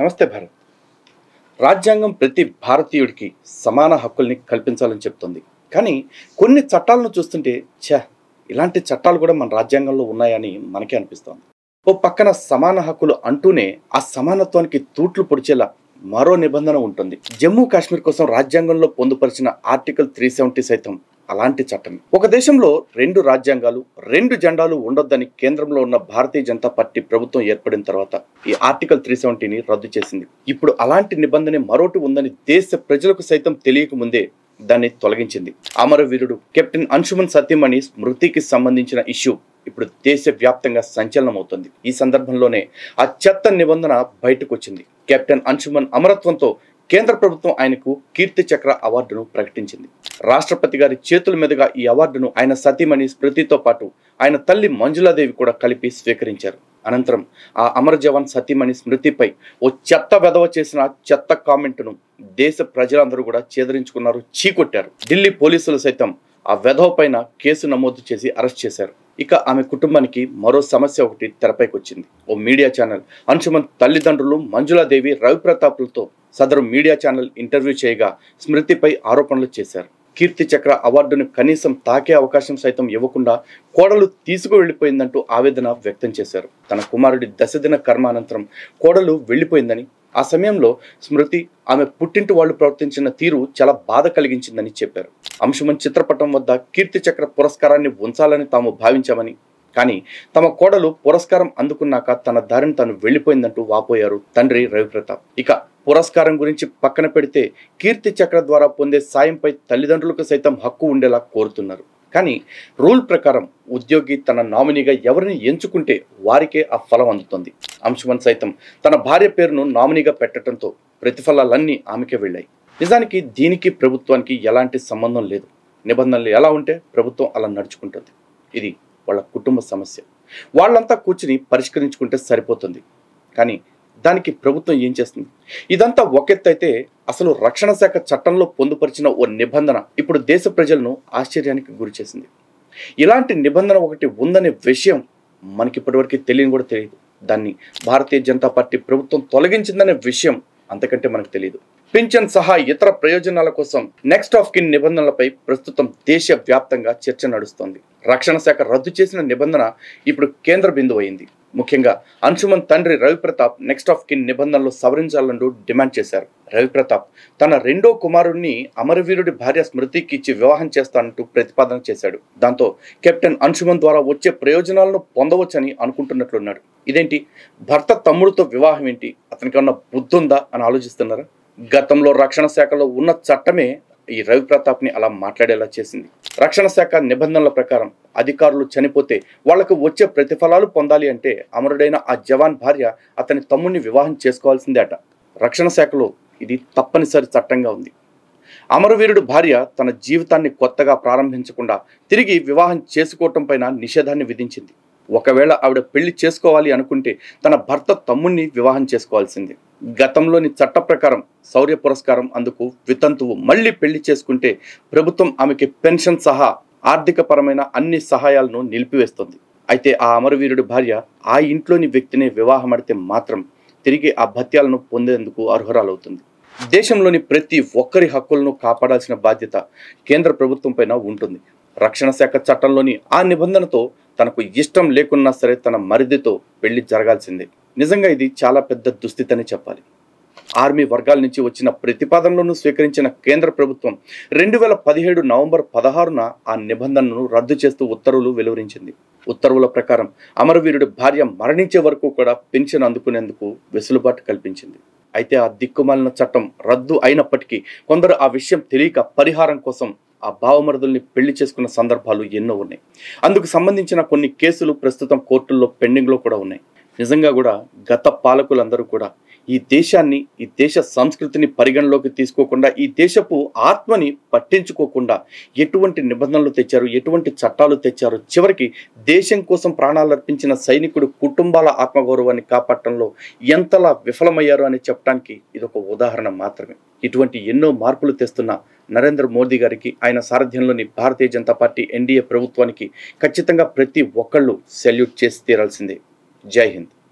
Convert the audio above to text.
నమస్తే భారత్. రాజ్యాంగం ప్రతి భారతీయుడికి సమాన హక్కుల్ని కల్పించాలని చెప్తుంది. కానీ కొన్ని చట్టాలను చూస్తుంటే ఇలాంటి చట్టాలు కూడా మన రాజ్యాంగంలో ఉన్నాయని మనకే అనిపిస్తోంది. ఓ పక్కన సమాన హక్కులు అంటూనే ఆ సమానత్వానికి తూట్లు పొడిచేలా మరో నిబంధన ఉంటుంది. జమ్మూ కాశ్మీర్ కోసం రాజ్యాంగంలో పొందుపరిచిన ఆర్టికల్ 370 సైతం అలాంటి చట్టమే. ఒక దేశంలో రెండు రాజ్యాంగాలు, రెండు జెండాలు ఉండొద్దని కేంద్రంలో ఉన్న భారతీయ జనతా పార్టీ ప్రభుత్వం ఏర్పడిన తర్వాత ఈ ఆర్టికల్ 370ని రద్దు చేసింది. ఇప్పుడు అలాంటి నిబంధన మరోటి ఉందని దేశ ప్రజలకు సైతం తెలియక ముందే దాన్ని తొలగించింది. అమరవీరుడు కెప్టెన్ అంశుమన్ సతీమణి స్మృతికి సంబంధించిన ఇష్యూ ఇప్పుడు దేశవ్యాప్తంగా సంచలనం అవుతుంది. ఈ సందర్భంలోనే ఆ చెత్త నిబంధన బయటకు వచ్చింది. కెప్టెన్ అంశుమన్ అమరత్వంతో కేంద్ర ప్రభుత్వం ఆయనకు కీర్తి చక్ర అవార్డును ప్రకటించింది. రాష్ట్రపతి గారి చేతుల మీదుగా ఈ అవార్డును ఆయన సతీమణి స్మృతితో పాటు ఆయన తల్లి మంజులాదేవి కూడా కలిపి స్వీకరించారు. అనంతరం ఆ అమర జవాన్ సతీమణి స్మృతిపై ఓ చెత్త వెధవ చేసిన చెత్త కామెంట్ను దేశ ప్రజలందరూ కూడా చేదరించుకున్నారు, చీకొట్టారు. ఢిల్లీ పోలీసులు సైతం ఆ వెధవ పైన కేసు నమోదు చేసి అరెస్ట్ చేశారు. ఇక ఆమె కుటుంబానికి మరో సమస్య ఒకటి తెరపైకి వచ్చింది. ఓ మీడియా ఛానల్ అంశుమన్ తల్లిదండ్రులు మంజులాదేవి, రవిప్రతాప్లతో సదరు మీడియా ఛానల్ ఇంటర్వ్యూ చేయగా స్మృతిపై ఆరోపణలు చేశారు. కీర్తి చక్ర అవార్డును కనీసం తాకే అవకాశం సైతం ఇవ్వకుండా కోడలు తీసుకు వెళ్లిపోయిందంటూ ఆవేదన వ్యక్తం చేశారు. తన కుమారుడి దశదిన కర్మ అనంతరం కోడలు వెళ్లిపోయిందని, ఆ సమయంలో స్మృతి ఆమె పుట్టింటి వాళ్ళు ప్రవర్తించిన తీరు చాలా బాధ కలిగించిందని చెప్పారు. అంశుమన్ చిత్రపటం వద్ద కీర్తి చక్ర పురస్కారాన్ని ఉంచాలని తాము భావించామని, కానీ తమ కోడలు పురస్కారం అందుకున్నాక తన దారిని తాను వెళ్లిపోయిందంటూ వాపోయారు తండ్రి రవిప్రతాప్. ఇక పురస్కారం గురించి పక్కన పెడితే కీర్తి చక్ర ద్వారా పొందే సాయంపై తల్లిదండ్రులకు సైతం హక్కు ఉండేలా కోరుతున్నారు. కానీ రూల్ ప్రకారం ఉద్యోగి తన నామినీగా ఎవరిని ఎంచుకుంటే వారికే ఆ ఫలం అందుతుంది. అంశుమన్ సైతం తన భార్య పేరును నామినీగా పెట్టడంతో ప్రతిఫలాలన్నీ ఆమెకే వెళ్ళాయి. నిజానికి దీనికి ప్రభుత్వానికి ఎలాంటి సంబంధం లేదు. నిబంధనలు ఎలా ఉంటే ప్రభుత్వం అలా నడుచుకుంటుంది. ఇది వాళ్ళ కుటుంబ సమస్య. వాళ్ళంతా కూర్చుని పరిష్కరించుకుంటే సరిపోతుంది. కానీ దానికి ప్రభుత్వం ఏం చేస్తుంది? ఇదంతా ఒకెత్తైతే అసలు రక్షణ శాఖ చట్టంలో పొందుపరిచిన ఓ నిబంధన ఇప్పుడు దేశ ప్రజలను ఆశ్చర్యానికి గురి చేసింది. ఇలాంటి నిబంధన ఒకటి ఉందనే విషయం మనకి ఇప్పటివరకు తెలియని కూడా తెలియదు. దాన్ని భారతీయ జనతా పార్టీ ప్రభుత్వం తొలగించిందనే విషయం అంతకంటే మనకు తెలియదు. పింఛన్ సహా ఇతర ప్రయోజనాల కోసం నెక్స్ట్ ఆఫ్ కిన్ నిబంధనలపై ప్రస్తుతం దేశవ్యాప్తంగా చర్చ నడుస్తోంది. రక్షణ శాఖ రద్దు చేసిన నిబంధన ఇప్పుడు కేంద్ర బిందువు అయింది. ముఖ్యంగా అంశుమన్ తండ్రి రవిప్రతాప్ నెక్స్ట్ ఆఫ్ కిన్ నిబంధనలు సవరించాలంటూ డిమాండ్ చేశారు. రవిప్రతాప్ తన రెండో కుమారుణ్ణి అమరవీరుడి భార్య స్మృతికి ఇచ్చి వివాహం చేస్తానంటూ ప్రతిపాదన చేశాడు. దాంతో కెప్టెన్ అంశుమన్ ద్వారా వచ్చే ప్రయోజనాలను పొందవచ్చని అనుకుంటున్నట్లున్నాడు. ఇదేంటి, భర్త తమ్ముడితో వివాహం ఏంటి, అతనికి ఉన్న బుద్ధి ఉందా అని ఆలోచిస్తున్నారా? గతంలో రక్షణ శాఖలో ఉన్న చట్టమే ఈ రవిప్రతాప్ని అలా మాట్లాడేలా చేసింది. రక్షణ శాఖ నిబంధనల ప్రకారం అధికారులు చనిపోతే వాళ్లకు వచ్చే ప్రతిఫలాలు పొందాలి అంటే అమరుడైన ఆ జవాన్ భార్య అతని తమ్ముడిని వివాహం చేసుకోవాల్సిందే అట. రక్షణ శాఖలో ఇది తప్పనిసరి చట్టంగా ఉంది. అమరవీరుడు భార్య తన జీవితాన్ని కొత్తగా ప్రారంభించకుండా తిరిగి వివాహం చేసుకోవటం పైన నిషేధాన్ని విధించింది. ఒకవేళ ఆవిడ పెళ్లి చేసుకోవాలి అనుకుంటే తన భర్త తమ్ముడిని వివాహం చేసుకోవాల్సిందే. గతంలోని చట్ట ప్రకారం శౌర్య పురస్కారం అందుకు వితంతువు మళ్లీ పెళ్లి చేసుకుంటే ప్రభుత్వం ఆమెకి పెన్షన్ సహా ఆర్థిక పరమైన అన్ని సహాయాలను నిలిపివేస్తుంది. అయితే ఆ అమరవీరుడి భార్య ఆ ఇంట్లోని వ్యక్తిని వివాహమడితే మాత్రం తిరిగి ఆ భత్యాలను పొందేందుకు అర్హురాలవుతుంది. దేశంలోని ప్రతి ఒక్కరి హక్కులను కాపాడాల్సిన బాధ్యత కేంద్ర ప్రభుత్వం పైన ఉంటుంది. రక్షణ శాఖ చట్టంలోని ఆ నిబంధనతో తనకు ఇష్టం లేకున్నా సరే తన మరిదితో పెళ్లి జరగాల్సిందే. నిజంగా ఇది చాలా పెద్ద దుస్థితి అని చెప్పాలి. ఆర్మీ వర్గాల నుంచి వచ్చిన ప్రతిపాదనలను స్వీకరించిన కేంద్ర ప్రభుత్వం 2017 నవంబర్ 16న ఆ నిబంధనను రద్దు చేస్తూ ఉత్తర్వులు వెలువరించింది. ఉత్తర్వుల ప్రకారం అమరవీరుడి భార్య మరణించే వరకు కూడా పెన్షన్ అందుకునేందుకు వెసులుబాటు కల్పించింది. అయితే ఆ దిక్కుమాలిన చట్టం రద్దు అయినప్పటికీ కొందరు ఆ విషయం తెలియక పరిహారం కోసం ఆ భావమరుదుల్ని పెళ్లి చేసుకున్న సందర్భాలు ఎన్నో ఉన్నాయి. అందుకు సంబంధించిన కొన్ని కేసులు ప్రస్తుతం కోర్టుల్లో పెండింగ్లో కూడా ఉన్నాయి. నిజంగా కూడా గత పాలకులందరూ కూడా ఈ దేశాన్ని, ఈ దేశ సంస్కృతిని పరిగణలోకి తీసుకోకుండా, ఈ దేశపు ఆత్మని పట్టించుకోకుండా ఎటువంటి నిబంధనలు తెచ్చారు, ఎటువంటి చట్టాలు తెచ్చారు, చివరికి దేశం కోసం ప్రాణాలు అర్పించిన సైనికుడు కుటుంబాల ఆత్మగౌరవాన్ని కాపాడటంలో ఎంతలా విఫలమయ్యారు అని చెప్పడానికి ఇదొక ఉదాహరణ మాత్రమే. ఇటువంటి ఎన్నో మార్పులు తెస్తున్న నరేంద్ర మోదీ గారికి, ఆయన సారథ్యంలోని భారతీయ జనతా పార్టీ ఎన్డీఏ ప్రభుత్వానికి ఖచ్చితంగా ప్రతి ఒక్కళ్ళు సెల్యూట్ చేసి తీరాల్సిందే. జై హింద్.